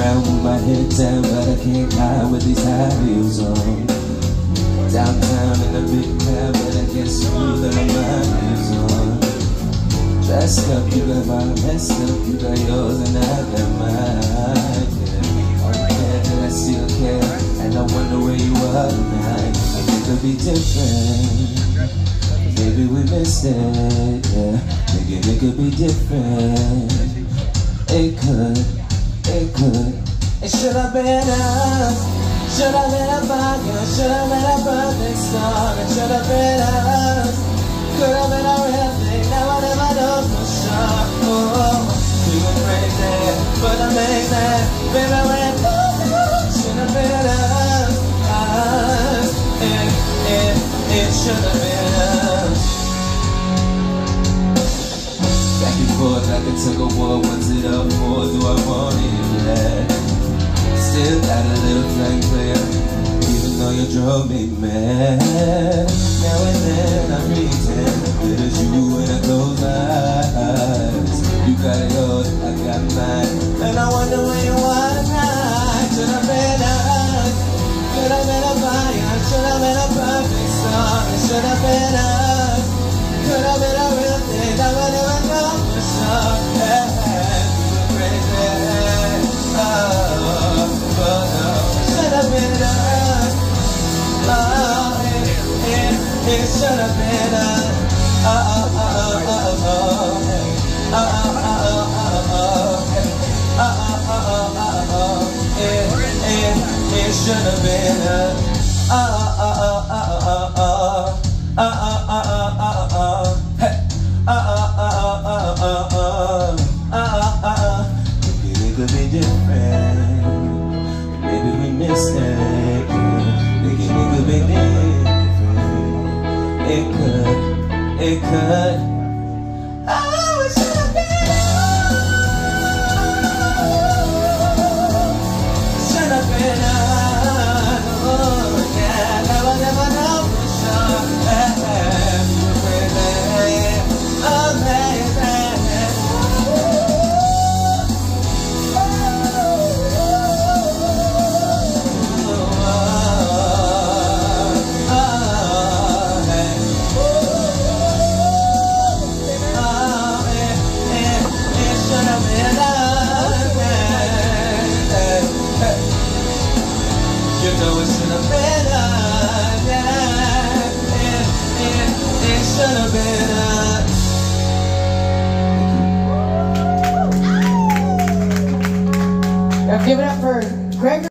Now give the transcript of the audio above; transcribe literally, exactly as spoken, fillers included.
around with my head down, but I can't hide with these high heels on. Downtown in a big crowd, but I get smooth and my heels on. Dressed up, you got mine, messed up, you got yours and I got mine. Yeah. All the care that I still care, and I wonder where you are tonight. I think it'll be different. Maybe we missed it, yeah. Thinking it could be different. It could, it could. It should have been us. Should have been a vodka. Should have been a perfect song. It should have been us. Could have been a real thing. Now I never know for sure. Oh, we were crazy, but amazing. Baby, when should have been us. Us. It, it, it should have been us. Back and forth like a tug of war. What's it up for? Do I want it? Yeah. Still got a little flag player, even though you drove me mad. Now and then I pretend that it's you when I close my eyes. You got yours, I got mine, and I wonder where you are tonight. Should have been us. Could have been a fire. Should have been a perfect song. It should have been us. Could have been a real thing. I would never know for sure. Yeah, we were crazy. Oh, but no, it should have been us. Oh, it, it, it should have been us. Oh, oh, oh, oh, oh, oh. Oh, oh, oh, oh, oh. Oh, oh, oh, oh, oh. It, it, it should have been us. Oh, oh, oh, oh, oh, oh. Oh, oh, oh, oh, oh, oh. Hey. Oh, oh, oh, oh, oh, oh. Oh, oh, oh. Thinking it could be different. Maybe we missed it. Thinking it could be different. It could, it could. Oh, it should have been. Should have been us. Oh, yeah, never, never know for sure. Yeah, we were crazy, amazing. You know it should have been us, yeah. It, it, it should have been us. Now give it up for Greg.